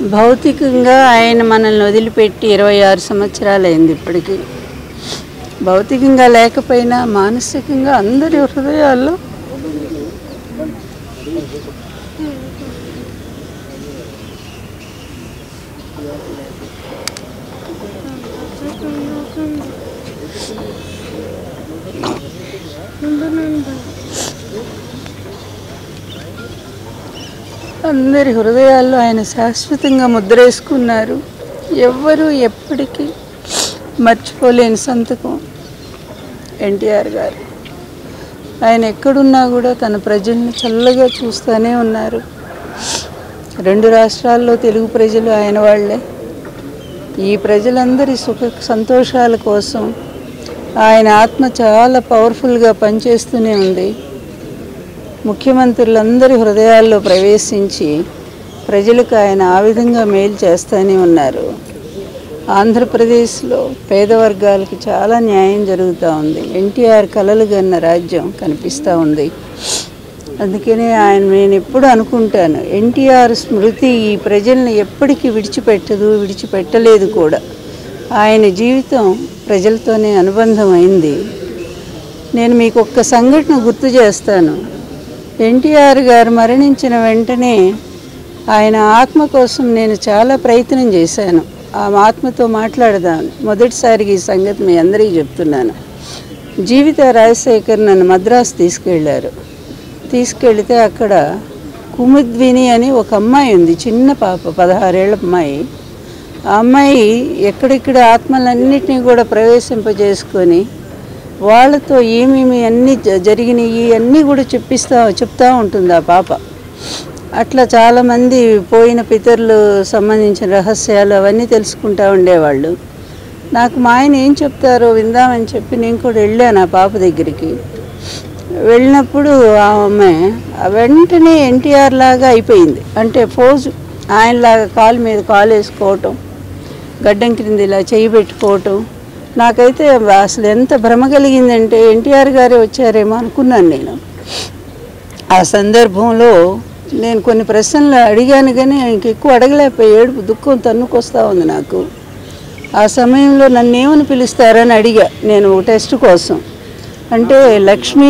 భౌతికంగా ఆయన మనల్ని వదిలిపెట్టి 26 సంవత్సరాలైంది ఇప్పటికి. భౌతికంగా లేకపోయినా మానసికంగా అందరి హృదయాల్లో అందరి హృదయాల్లో ఆయన శాశ్వతంగా ముద్రేసుకున్నారు. ఎవ్వరూ ఎప్పటికీ మర్చిపోలేని సంతకం ఎన్టీఆర్ గారు. ఆయన ఎక్కడున్నా కూడా తన ప్రజల్ని చల్లగా చూస్తూనే ఉన్నారు. 2 రాష్ట్రాల్లో తెలుగు ప్రజలు ఆయన వాళ్ళే. ఈ ప్రజలందరి సుఖ సంతోషాల కోసం ఆయన ఆత్మ చాలా పవర్ఫుల్గా పనిచేస్తూనే ఉంది. ముఖ్యమంత్రులందరి హృదయాల్లో ప్రవేశించి ప్రజలకు ఆయన ఆ విధంగా మేలు చేస్తూనే ఉన్నారు. ఆంధ్రప్రదేశ్లో పేద వర్గాలకు చాలా న్యాయం జరుగుతూ ఉంది. ఎన్టీఆర్ కలలు గన్న రాజ్యం కనిపిస్తూ ఉంది. అందుకనే నేను ఎప్పుడు అనుకుంటాను, ఎన్టీఆర్ స్మృతి ఈ ప్రజల్ని ఎప్పటికీ విడిచిపెట్టలేదు కూడా. ఆయన జీవితం ప్రజలతోనే అనుబంధమైంది. నేను మీకు ఒక్క సంఘటన గుర్తు చేస్తాను. ఎన్టీఆర్ గారు మరణించిన వెంటనే ఆయన ఆత్మ కోసం నేను చాలా ప్రయత్నం చేశాను. ఆ ఆత్మతో మాట్లాడదాను. మొదటిసారిగా ఈ సంగతి మీ అందరికీ చెప్తున్నాను. జీవిత రాజశేఖర్ నన్ను మద్రాసు తీసుకెళ్తే అక్కడ కుముద్విని అని ఒక అమ్మాయి ఉంది, చిన్న పాప, 16 ఏళ్ల అమ్మాయి. ఆ అమ్మాయి ఎక్కడిక్కడ ఆత్మలన్నిటినీ కూడా ప్రవేశింపజేసుకొని వాళ్ళతో ఏమేమి అన్నీ జరిగినాయి అన్నీ కూడా చెప్తా ఉంటుంది ఆ పాప. అట్లా చాలామంది పోయిన పితరులు సంబంధించిన రహస్యాలు అవన్నీ తెలుసుకుంటూ ఉండేవాళ్ళు. నాకు మా ఆయన ఏం చెప్తారో విందామని చెప్పి నేను కూడా వెళ్ళాను ఆ పాప దగ్గరికి. వెళ్ళినప్పుడు ఆ అమ్మాయి వెంటనే ఎన్టీఆర్ లాగా అయిపోయింది. అంటే పోజు ఆయనలాగా కాలు మీద కాలు వేసుకోవటం, గడ్డం క్రింద ఇలా చేయి పెట్టుకోవటం. నాకైతే అసలు ఎంత భ్రమ కలిగిందంటే ఎన్టీఆర్ గారే వచ్చారేమో అనుకున్నాను నేను. ఆ సందర్భంలో నేను కొన్ని ప్రశ్నలు అడిగాను, కానీ ఇంకెక్కువ అడగలేకపోయి ఏడుపు దుఃఖం తన్నుకొస్తూ ఉంది నాకు. ఆ సమయంలో నన్ను ఏమని పిలుస్తారని అడిగా నేను టెస్ట్ కోసం. అంటే లక్ష్మి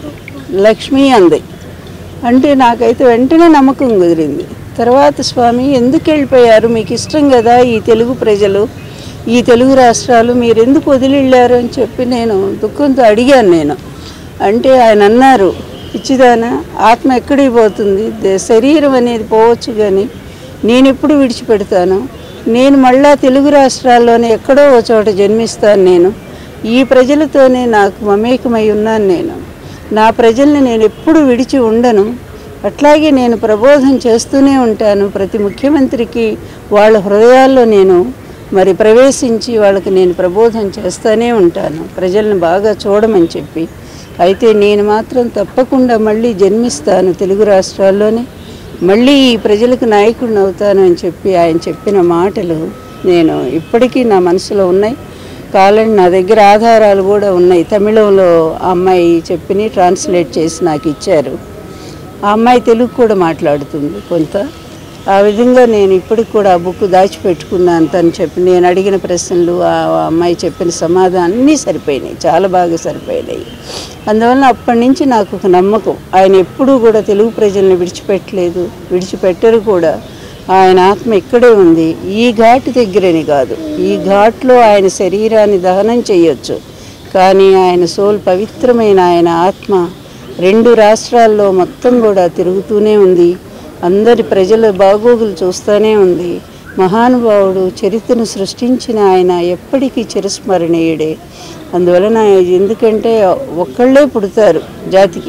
అంది. అంటే నాకైతే వెంటనే నమ్మకం కుదిరింది. తర్వాత స్వామి ఎందుకు వెళ్ళిపోయారు, మీకు ఇష్టం కదా ఈ తెలుగు ప్రజలు, ఈ తెలుగు రాష్ట్రాలు, మీరు ఎందుకు వదిలి వెళ్ళారు అని చెప్పి నేను దుఃఖంతో అడిగాను నేను. అంటే ఆయన అన్నారు, పిచ్చిదానా, ఆత్మ ఎక్కడికి పోతుంది, శరీరం అనేది పోవచ్చు కానీ నేను ఎప్పుడు విడిచిపెడతాను, నేను మళ్ళా తెలుగు రాష్ట్రాల్లోనే ఎక్కడో ఒక చోట జన్మిస్తాను. నేను ఈ ప్రజలతోనే నాకు మమేకమై ఉన్నాను. నేను నా ప్రజల్ని నేను ఎప్పుడు విడిచి ఉండను. అట్లాగే నేను ప్రబోధం చేస్తూనే ఉంటాను. ప్రతి ముఖ్యమంత్రికి వాళ్ళ హృదయాల్లో నేను ప్రవేశించి వాళ్ళకి నేను ప్రబోధం చేస్తూనే ఉంటాను, ప్రజల్ని బాగా చూడమని చెప్పి. అయితే నేను మాత్రం తప్పకుండా మళ్ళీ జన్మిస్తాను తెలుగు రాష్ట్రాల్లోనే, మళ్ళీ ఈ ప్రజలకు నాయకుడిని అవుతాను అని చెప్పి ఆయన చెప్పిన మాటలు నేను ఇప్పటికీ నా మనసులో ఉన్నాయి. కావాలంటే నా దగ్గర ఆధారాలు కూడా ఉన్నాయి. తమిళంలో ఆ అమ్మాయి చెప్పిని ట్రాన్స్లేట్ చేసి నాకు ఇచ్చారు. ఆ అమ్మాయి తెలుగు కూడా మాట్లాడుతుంది కొంత. ఆ విధంగా నేను ఇప్పటికి కూడా ఆ బుక్ దాచిపెట్టుకున్నాను. తను నేను అడిగిన ప్రశ్నలు, ఆ అమ్మాయి చెప్పిన సమాధానం అన్నీ సరిపోయినాయి, చాలా బాగా సరిపోయినాయి. అందువల్ల అప్పటి నుంచి నాకు ఒక నమ్మకం, ఆయన ఎప్పుడూ కూడా తెలుగు ప్రజల్ని విడిచిపెట్టరు కూడా. ఆయన ఆత్మ ఇక్కడే ఉంది. ఈ ఘాటు దగ్గరని కాదు, ఈ ఘాట్లో ఆయన శరీరాన్ని దహనం చేయొచ్చు, కానీ ఆయన సోల్ పవిత్రమైన ఆయన ఆత్మ 2 రాష్ట్రాల్లో మొత్తం కూడా తిరుగుతూనే ఉంది. అందరి ప్రజల బాగోగులు చూస్తూనే ఉంది. మహానుభావుడు, చరిత్రను సృష్టించిన ఆయన ఎప్పటికీ చిరస్మరణీయుడే. అందువలన ఎందుకంటే ఒక్కళ్ళే పుడతారు జాతికి,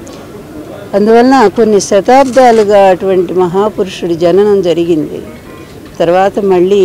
అందువలన కొన్ని శతాబ్దాలుగా అటువంటి మహాపురుషుడి జననం జరిగింది. తర్వాత మళ్ళీ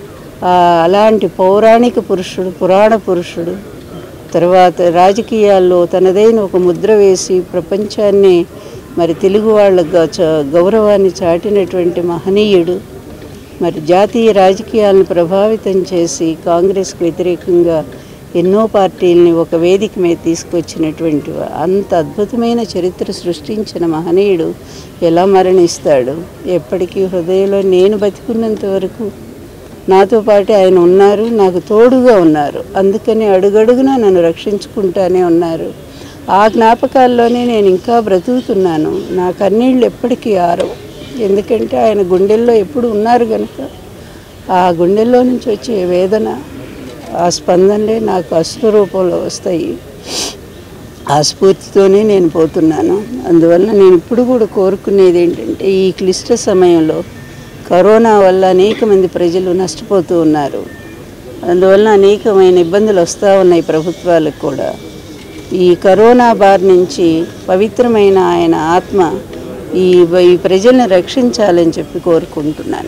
అలాంటి పౌరాణిక పురుషుడు, పురాణ పురుషుడు, తర్వాత రాజకీయాల్లో తనదైన ఒక ముద్ర వేసి ప్రపంచాన్ని తెలుగు వాళ్ళ గౌరవాన్ని చాటినటువంటి మహనీయుడు. జాతీయ రాజకీయాలను ప్రభావితం చేసి కాంగ్రెస్కు వ్యతిరేకంగా ఎన్నో పార్టీల్ని ఒక వేదిక మీద తీసుకొచ్చినటువంటి అంత అద్భుతమైన చరిత్ర సృష్టించిన మహనీయుడు ఎలా మరణిస్తాడు? ఎప్పటికీ హృదయంలో నేను బతికున్నంత వరకు నాతో పాటు ఆయన ఉన్నారు, నాకు తోడుగా ఉన్నారు. అందుకని అడుగడుగునా నన్ను రక్షించుకుంటానే ఉన్నారు. ఆ జ్ఞాపకాల్లోనే నేను ఇంకా బ్రతుకుతున్నాను. నా కన్నీళ్ళు ఎప్పటికీ ఆరవు. ఎందుకంటే ఆయన గుండెల్లో ఎప్పుడు ఉన్నారు కనుక ఆ గుండెల్లో నుంచి వచ్చే వేదన, ఆ స్పందనలే నాకు అశ్రు రూపంలో వస్తాయి. ఆ స్ఫూర్తితోనే నేను పోతున్నాను. అందువల్ల నేను ఇప్పుడు కూడా కోరుకునేది ఏంటంటే, ఈ క్లిష్ట సమయంలో కరోనా వల్ల అనేక మంది ప్రజలు నష్టపోతూ ఉన్నారు. అందువల్ల అనేకమైన ఇబ్బందులు వస్తూ ఉన్నాయి ప్రభుత్వాలకు కూడా. ఈ కరోనా బారి నుంచి పవిత్రమైన ఆయన ఆత్మ ఈ ప్రజల్ని రక్షించాలని చెప్పి కోరుకుంటున్నాను.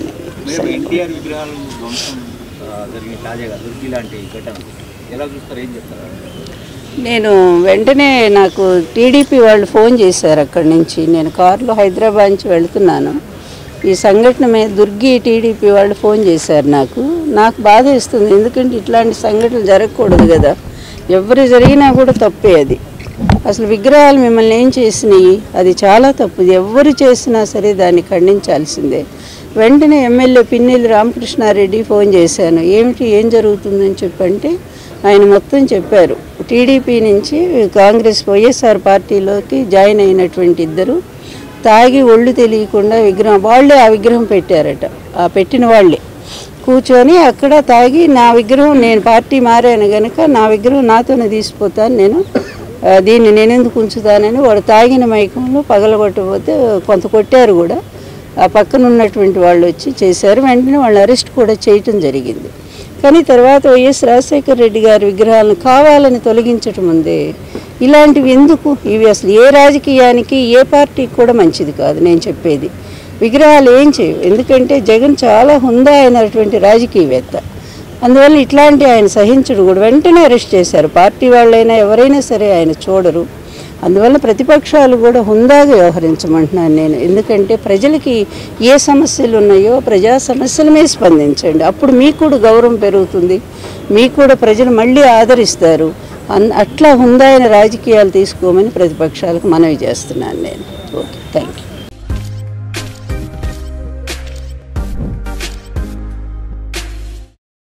నేను వెంటనే నాకు టీడీపీ వాళ్ళు ఫోన్ చేశారు అక్కడి నుంచి. నేను కారులో హైదరాబాద్ నుంచి వెళుతున్నాను. ఈ సంఘటన మీద దుర్గి టీడీపీ వాళ్ళు ఫోన్ చేశారు. నాకు బాధ వేస్తుంది. ఎందుకంటే ఇట్లాంటి సంఘటనలు జరగకూడదు కదా. ఎవరు జరిగినా కూడా తప్పే అది. అసలు విగ్రహాలు మిమ్మల్ని ఏం చేసినాయి, అది చాలా తప్పు. ఎవరు చేసినా సరే దాన్ని ఖండించాల్సిందే. వెంటనే ఎమ్మెల్యే పిన్నెల్లి రామకృష్ణారెడ్డి ఫోన్ చేశాను. ఏం జరుగుతుందని చెప్పంటే ఆయన మొత్తం చెప్పారు. టీడీపీ నుంచి కాంగ్రెస్ వైఎస్ఆర్ పార్టీలోకి జాయిన్ అయినటువంటి ఇద్దరు తాగి ఒళ్ళు తెలియకుండా వాళ్ళే ఆ విగ్రహం పెట్టారట. ఆ పెట్టిన వాళ్ళే కూర్చొని అక్కడ తాగి, నా విగ్రహం, నేను పార్టీ మారాను కనుక నా విగ్రహం నాతోనే తీసిపోతాను, నేను దీన్ని నేనెందుకు ఉంచుతానని వాడు తాగిన మైకంలో పగలగొట్టకపోతే కొంత కొట్టారు కూడా. ఆ పక్కన ఉన్నటువంటి వాళ్ళు వచ్చి చేశారు. వెంటనే వాళ్ళు అరెస్ట్ కూడా చేయటం జరిగింది. కానీ తర్వాత వైఎస్ రాజశేఖర రెడ్డి గారి విగ్రహాలను కావాలని తొలగించటం ఉందే, ఇలాంటివి ఎందుకు? ఇవి అసలు ఏ రాజకీయానికి, ఏ పార్టీకి కూడా మంచిది కాదు. నేను చెప్పేది విగ్రహాలు ఏం చేయవు. ఎందుకంటే జగన్ చాలా హుందా అయినటువంటి రాజకీయవేత్త. అందువల్ల ఇట్లాంటి ఆయన సహించడు కూడా. వెంటనే అరెస్ట్ చేశారు. పార్టీ వాళ్ళైనా ఎవరైనా సరే ఆయన చూడరు. అందువల్ల ప్రతిపక్షాలు కూడా హుందాగా వ్యవహరించమంటున్నాను నేను. ఎందుకంటే ప్రజలకి ఏ సమస్యలు ఉన్నాయో ప్రజా సమస్యల మీద స్పందించండి. అప్పుడు మీకు కూడా గౌరవం పెరుగుతుంది, మీకు కూడా ప్రజలు మళ్ళీ ఆదరిస్తారు. అట్లా హుందా అయిన రాజకీయాలు తీసుకోమని ప్రతిపక్షాలకు మనవి చేస్తున్నాను నేను. Okay, thank you.